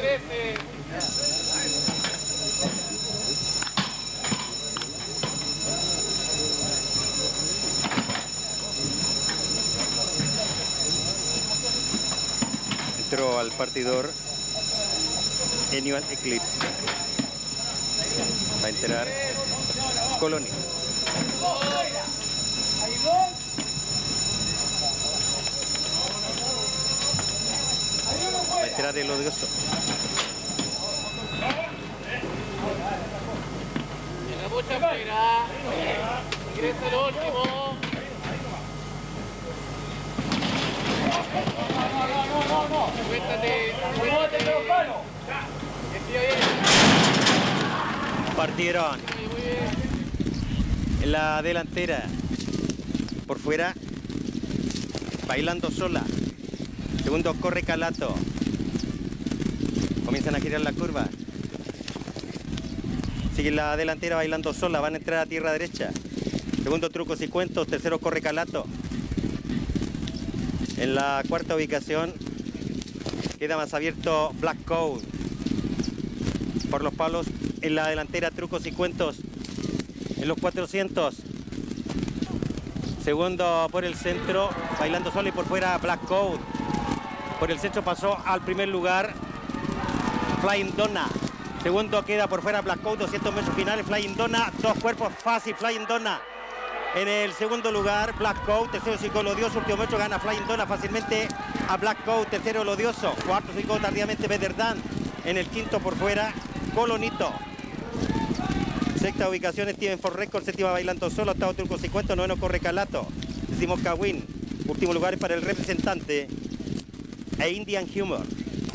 13. Entró al partidor Annual Eclipse. Va a entrar Coloni. Va a entrar el odioso. Llega mucha afuera. Ingresa el último. Cuéntate los palos. Partieron en la delantera. Por fuera, Bailando Sola. Segundo corre Calato. Comienzan a girar la curva. Sigue la delantera Bailando Sola. Van a entrar a tierra derecha. Segundo Trucos y Cuentos. Tercero corre Calato. En la cuarta ubicación queda más abierto Black Code. Por los palos en la delantera Trucos y Cuentos en los 400. Segundo por el centro Bailando Sola y por fuera Black Code. Por el centro pasó al primer lugar Flying Donna. Segundo queda por fuera Black Code, 200 metros finales, Flying Donna, dos cuerpos fácil, Flying Donna. En el segundo lugar, Black Code, tercero Psico el Odioso, último metro gana Flying Donna fácilmente a Black Code, tercero el Odioso, cuarto Psico tardíamente Better Dan. En el quinto por fuera, Colonito. Sexta ubicación, Steven for Record, séptima Bailando Solo, octavo Truco 50, noveno corre Calato, décimo Kawin. Último lugar para el representante e Indian Humor.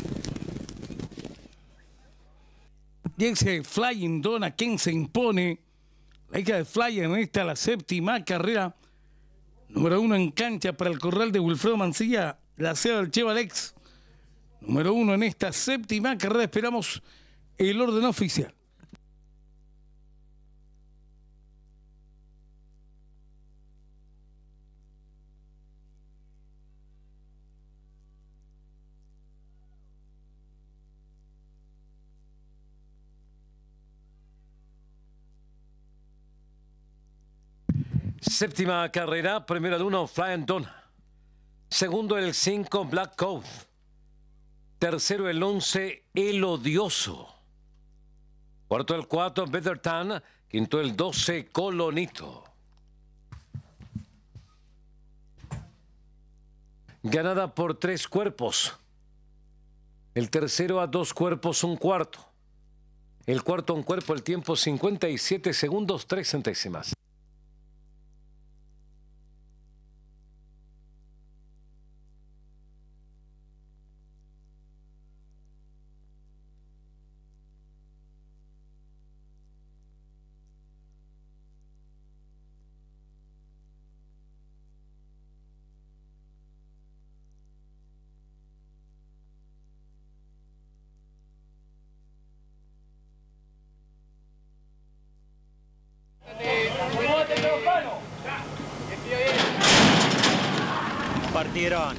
Y ese Flying Donna, quien se impone. La hija de Flyer en esta, la séptima carrera. Número 1 en cancha para el corral de Wilfredo Mancilla, la seda del Chevalex. Número 1 en esta séptima carrera. Esperamos el orden oficial. Séptima carrera, primero el 1, Flying Donna. Segundo el 5, Black Code. Tercero el 11, El Odioso. Cuarto el 4, Better Tan. Quinto el 12, Colonito. Ganada por 3 cuerpos. El tercero a 2 cuerpos, un cuarto. El cuarto un cuerpo, el tiempo 57 segundos, 3 centésimas. Partieron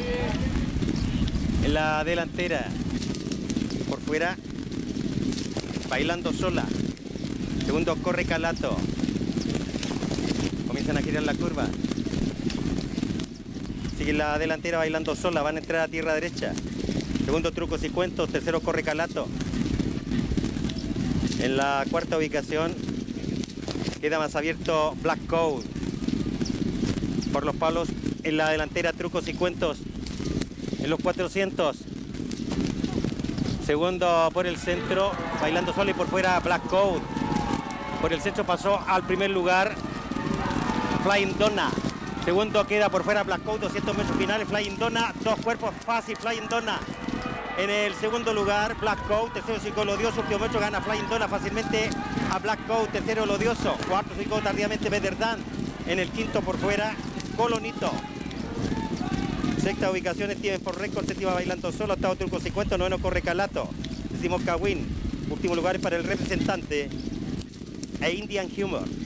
en la delantera. Por fuera, Bailando Sola. Segundo corre Calato. Comienzan a girar la curva. Sigue la delantera Bailando Sola. Van a entrar a tierra derecha. Segundo Trucos y Cuentos. Tercero corre Calato. En la cuarta ubicación queda más abierto Black Code. Por los palos en la delantera Trucos y Cuentos en los 400. Segundo por el centro Bailando Sola y por fuera Black Code. Por el centro pasó al primer lugar Flying Donna. Segundo queda por fuera Black Code, 200 metros finales, Flying Donna, dos cuerpos fácil, Flying Donna. En el segundo lugar Black Code, tercero Psico el Odioso, último metro gana Flying Donna fácilmente a Black Code, tercero el Odioso, cuarto Psico tardíamente Better Dan. En el quinto por fuera Colonito. Sexta ubicación Steven for Record, séptima Bailando Solo, octavo Truco 50, noveno corre Calato, décimo Kawin. Último lugar para el representante e Indian Humor.